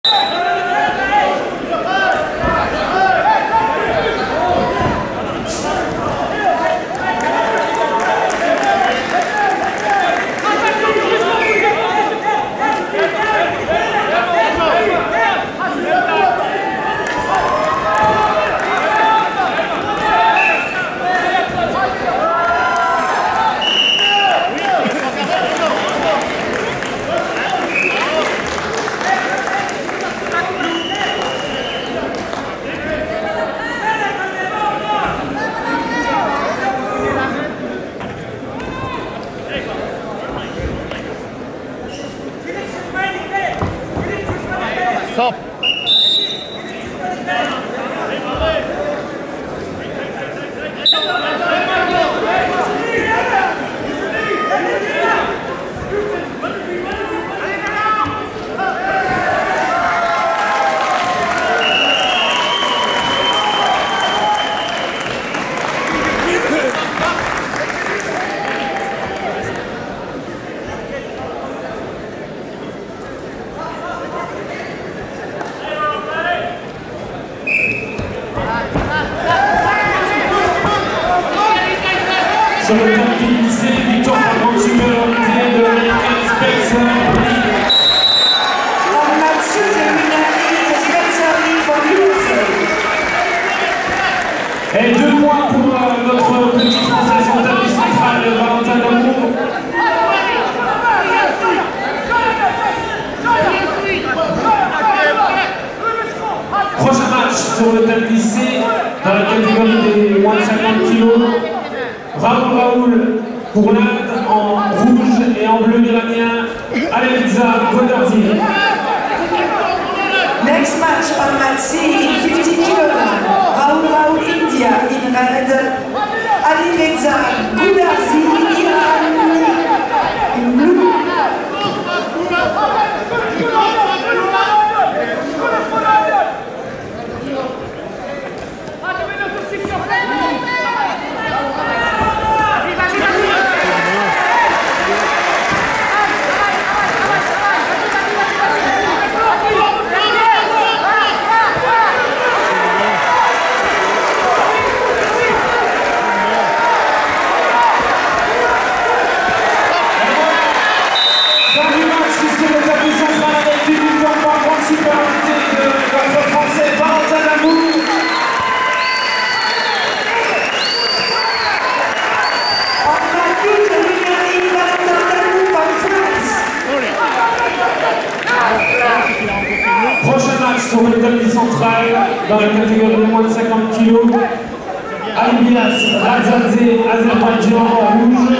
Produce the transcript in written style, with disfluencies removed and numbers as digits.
Stop. Sur le tapis, c'est victoire par grande supériorité de l'Américain Spencer Lee. On match the winner is Spencer Lee for USA. Et 2 points pour notre petit Français sur le tapis central, Valentin Damour. Prochain match sur le tapis C, dans la catégorie des moins de 50 kg. Raoul pour l'Inde en rouge et en bleu l'Iranien Alireza Godarzi. Next match on mat C in 50 kg. Raoul India in red. Alireza Godarzi Iran in blue. Prochain match sur le tapis central dans la catégorie de moins de 50 kg. Alibias Radzadze, Azerbaïdjan en rouge.